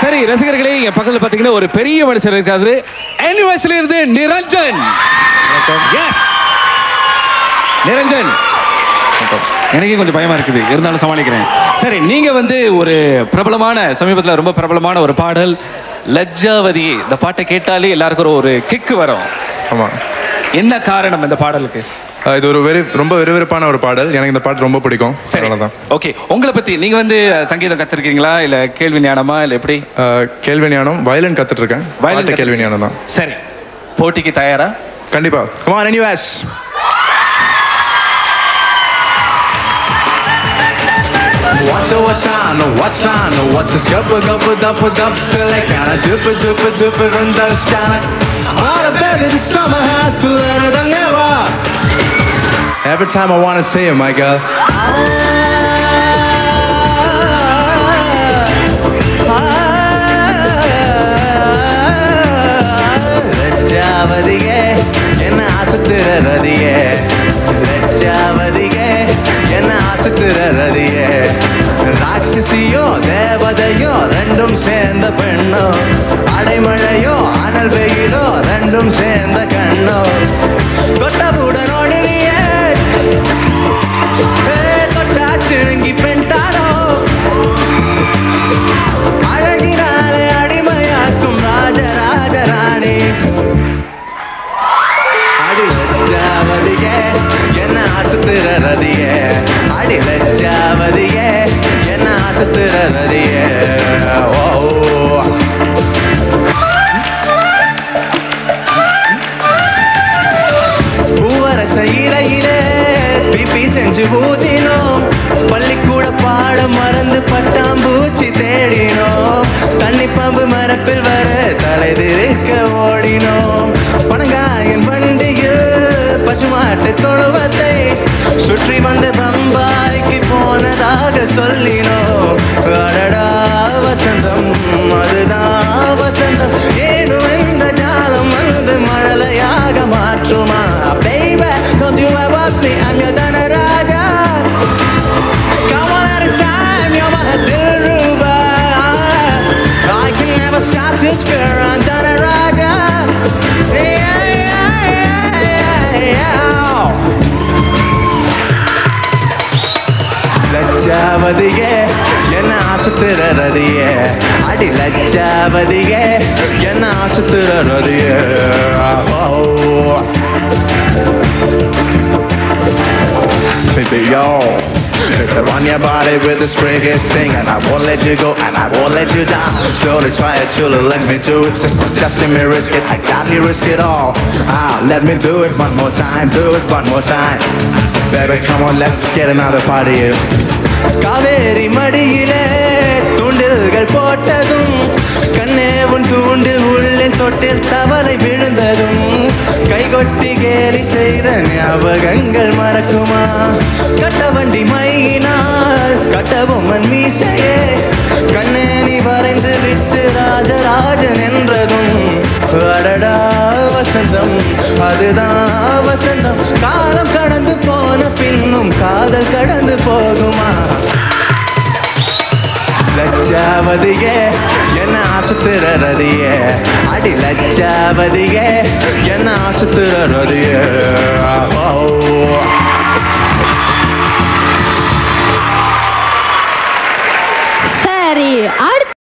சரி ரசிகர்களே, என் பக்கத்துல பாத்தீங்கன்னா ஒரு பெரிய மனுஷர் இருக்காரு. NUSல இருந்து நிரஞ்சன். எஸ் நிரஞ்சன். எனக்கே கொஞ்சம் பயமா இருக்குது, இருந்தாலும் சமாளிக்கிறேன். சரி, நீங்க வந்து ஒரு பிரபலமான சமீபத்தில் ரொம்ப பிரபலமான ஒரு பாடல் லஜ்ஜாவதி. இந்த பாட்டை கேட்டாலே எல்லாருக்கும் ஒரு கிக்கு வரும். ஆமா. என்ன காரணம் இந்த பாடலுக்கு? இது ஒரு ரொம்ப விறுவிறுப்பான ஒரு பாடல். எனக்கு இந்த பாட்டு ரொம்ப பிடிக்கும். சரிதான். ஓகே, உங்களை பத்தி நீங்க வந்து சங்கீதம் கத்துருக்கீங்களா இல்ல கேள்வி ஞானமா இல்ல எப்படி? கேள்வி ஞானம், வயலின் கத்துட்டு இருக்கேன். வயலின் கேள்வி ஞானம் தான். சரி, போட்டிக்கு தயாரா? கண்டிப்பா. Come on NUS. What's on, what's a scupper, gupper, still I kinda dripper on the sky. All the baby, the summer hat, better than ever. Every time I wanna say it, my girl. லஜ்ஜாவதியே என்ன ஆசுத்துறதியே, லஜ்ஜாவதியே என்ன ஆசுத்துறதியே. ராட்சசியோ தேவதையோ ரெண்டும் சேர்ந்த பெண்ணோ, அடைமழையோ அனல் வெயிலோ ரெண்டும் சேர்ந்த கண்ணோ. தொட்டவுடன் ஓடுறியே, தொட்டா சிழுங்கி பெண்டாரோ, அழகினாலே அடிமையாக்கும் ராஜராஜராணி. அடி லஜ்ஜாவதியே என்ன ஆசுத்துறதியே, அடி லஜ்ஜாவதியே என்ன ஆசுத்துறதியே. பூவரச இலையிலே பிபி செஞ்சு ஊதினோம், பள்ளிக்கூட பாடம் மறந்து பட்டாம்பூச்சி தேடினோம், தண்ணி பம்பு மரப்பில் வர தலைதிருக்க ஓடினோம். பனங்காயன் வண்டியில் பசுமாட்டு தொழுவத்தை சுற்றி வந்து பம்பாய்க்கு போனதாக சொல்லினோம். அடடா வசந்தம், அதுதான் வசந்தம். ஏனும் இந்த ஜாலம் வந்து மழலையாக மாற்றுமா? Baby, don't you ever me, I'm your Dhanaraja. Come on at a time, you're my Dilruba. I can never stop to spare, I'm Dhanaraja. லஜ்ஜாவதியே என்ன ஆசுத்துறதியே, அடி லஜ்ஜாவதியே என்ன ஆசுத்துறதியே. Baby, yo, run your body with the springiest thing, and I won't let you go, and I won't let you down. Slowly try it, you'll let me do it. Just let me risk it, I got me risk it all. Let me do it one more time, do it one more time. Baby, come on, let's get another party here. Kaveri மடியிலே தூண்டில்கள் போட்டதும், கண்ணே உன் தூண்டில் உள்ளில் தொட்டில் தவளை விழுந்ததும், கைகொட்டி கேலி செய்த ஞாபகங்கள் மறக்குமா? கட்ட வண்டி மையினால் கட்டபொம்மன் மீசையே, கண்ணே நீ வரைந்து விட்டு ராஜராஜன் என்றதும். அடடா வசந்தம், அதுதான் வசந்தம். காலம் கடந்து போன பின்னும் காதல் கடந்து போகுமா? லஜ்ஜாவதியே என்ன ஆசுத்துறதியே, அடி லஜ்ஜாவதியே என்ன ஆசுத்துறதியே. சரி.